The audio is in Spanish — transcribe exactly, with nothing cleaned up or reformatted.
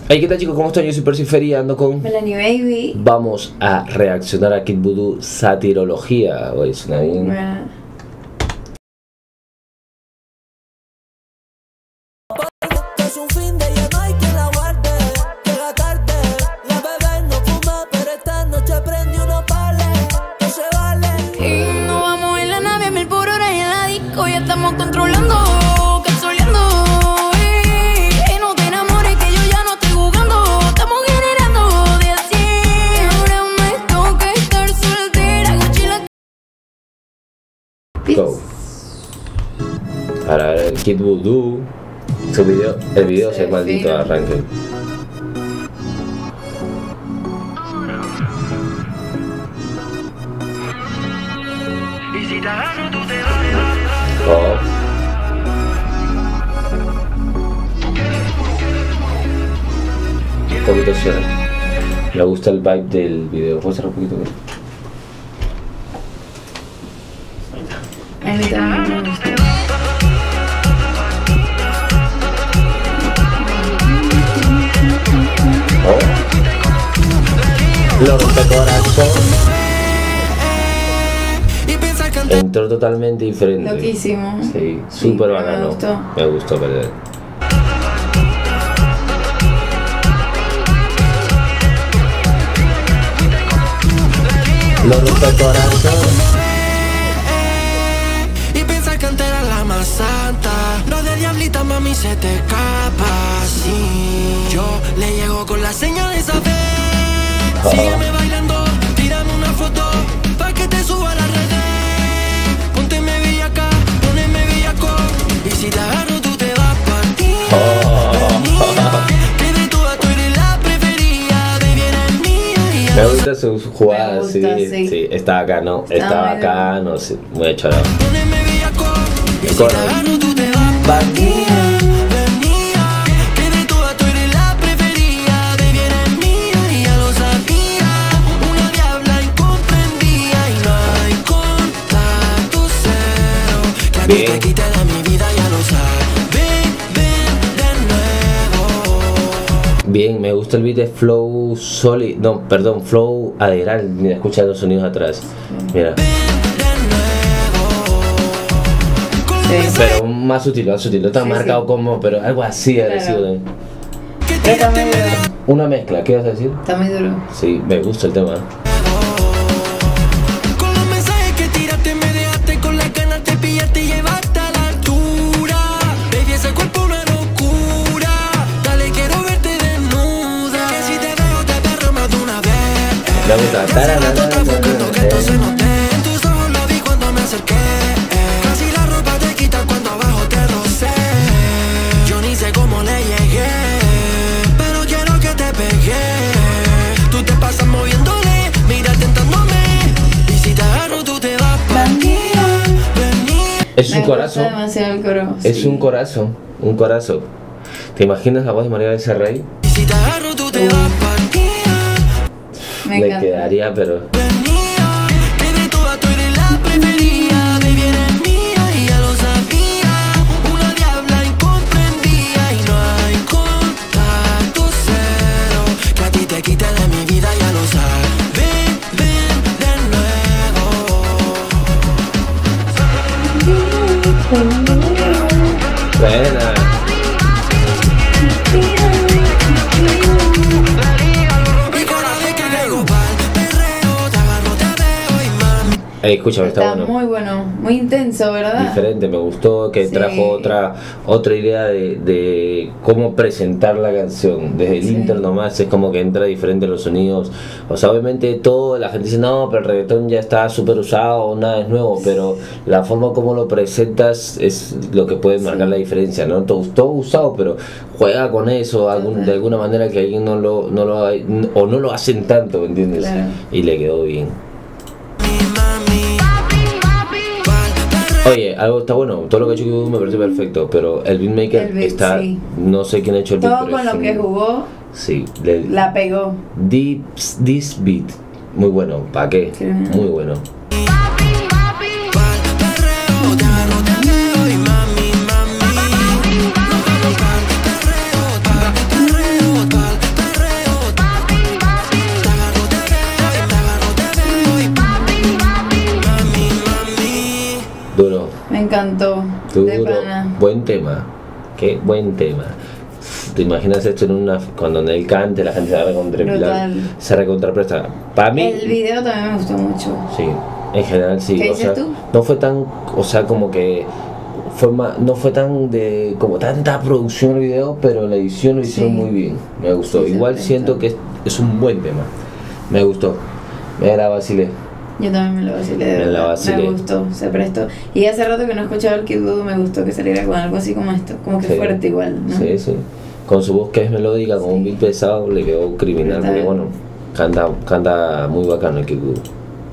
Hey, ¿qué tal, chicos? ¿Cómo están? Yo soy Percy Ferry, ando con Melanie Baby. Vamos a reaccionar a Kid Voodoo Satirología. Oye, suena bien. Bueno. Es un fin de ya no hay quien la guarde. Llega tarde, la bebé no fuma, pero esta noche prendió unos pales. No se vale. Y no vamos a ir a nadie, mil por hora y en la disco ya estamos controlando, cazoleando. Y, y no te enamores que yo ya no estoy jugando. Estamos generando de así. Ahora me toca estar soltera, Gucci la... Go. Para ver el Kid Voodoo. Su video, el video es el maldito arranque. Oh. Un poquito cierra. Me gusta el vibe del video. ¿Puedo cerrar un poquito? A mí también me gusta. Lo rompe corazón. Entró totalmente diferente. Loquísimo. Sí, súper Sí, bacano. me gustó. Me gustó, perder. Lo rompe corazón. Y piensa que antes era la más santa. Lo de diablita, mami, se te escapa. Sí, yo le llego con la señal de esa vez. Oh. Sígueme bailando, tírame una foto pa' que te suba a las redes. Pónteme villaca, poneme villaco. Y si te agarro tú te vas pa' ti. Que de todas tú eres la preferida. De bien es mía. Me gusta sus jugadas, Me gusta, sí, sí. sí, está bacano, está, Está muy bacano, sí, muy chorado. Poneme villaco. Y si Con- te agarro tú te vas pa' ti. Bien. Te quité de mi vida, ya lo sabes. Ven, ven de nuevo. Bien, me gusta el beat de Flow Solid, no, perdón, Flow Adegral. Mira, escucha los sonidos atrás. Mira, Ven de nuevo. Sí. pero más sutil, más sutil, no está Sí, marcado sí. como, pero algo así agresivo. Claro. ¿eh? Que Pero está muy tírate duro. Una mezcla, ¿qué vas a decir? Está muy duro. Sí, me gusta el tema. con los mensajes que tiraste, me dejaste con las ganas de pillarte y llevarte a la altura. Baby, ese cuerpo una locura. Dale, quiero verte desnuda. Que si te veo, te perro más de una vez. Me gusta. Hace rato estás buscando que esto se note. En tus ojos lo vi cuando me acerqué. Casi la ropa te quita cuando abajo te rocé. Yo ni sé cómo le llegué, pero quiero que te pegue. Tú te pasas moviéndole, mira tentándome. Y si te agarro tú te vas pa' mí. Es Me un gusta corazón. demasiado el coro. Es sí. un corazón, un corazón. ¿Te imaginas la voz de María del Rey? Y si te agarro tú te vas pa' mí. Me Le encanta. quedaría, pero Venía, que de todas tú eres la preferida. Baby, eres mía y ya lo sabía. Una diabla incomprendida y no hay contacto cero. Que a ti te quite de mi vida, ya lo sabes. Ven, ven de nuevo. buena. Y cada vez que caigo pa'l perreo, te agarro, te veo y mami. Ey, escúchame, está, Está bueno. muy bueno, muy intenso, ¿verdad? Diferente, me gustó que Sí. trajo otra otra idea de, de cómo presentar la canción. Desde el Sí. intro nomás es como que entra diferente los sonidos. O sea, obviamente todo, la gente dice, no, pero el reggaetón ya está súper usado, nada es nuevo, pero la forma como lo presentas es lo que puede marcar la diferencia, ¿no? Todo, todo usado, pero juega con eso algún- de alguna manera que alguien no lo, no lo ha- o no lo hacen tanto, ¿me entiendes? Claro. Y le quedó bien. Mi mami, pa'l perreo. Oye, algo está bueno, todo lo que ha hecho Kid Voodoo me parece perfecto, pero el beatmaker El beat, está, sí. no sé quién ha hecho el beat, Todo pero con es lo un- que jugó, Sí, le, la pegó. Deep, this beat, muy bueno, ¿para qué? Sí. Muy bueno. Pa'l perreo, te agarro, te veo y mami, mami. Nos vamos pa'l perreo, pa'l perreo, pa'l encantó. Duro, De pana. buen tema. Qué buen tema. ¿Te imaginas esto en una cuando en el cante la gente se recontra Brutal. se recontrapresta? Para mí El video también me gustó mucho. sí, en general sí, ¿Qué o dices sea, tú? no fue tan, o sea, como que fue más, no fue tan de como tanta producción el video, pero la edición lo hicieron Sí. muy bien. Me gustó. Sí, se Igual presta. siento que es, es un buen tema. Me gustó. Me la vacilé. Yo también me lo vacilé, de Me la verdad. vacilé. Me gustó, se prestó. Y hace rato que no escuchaba el Kid Voodoo, me gustó que saliera con algo así como esto. Como que Sí. fuerte igual, ¿no? Sí, sí. Con su voz que es melódica, con un beat pesado, le quedó criminal, Brutal. porque bueno, canta, canta muy bacano el Kid Voodoo.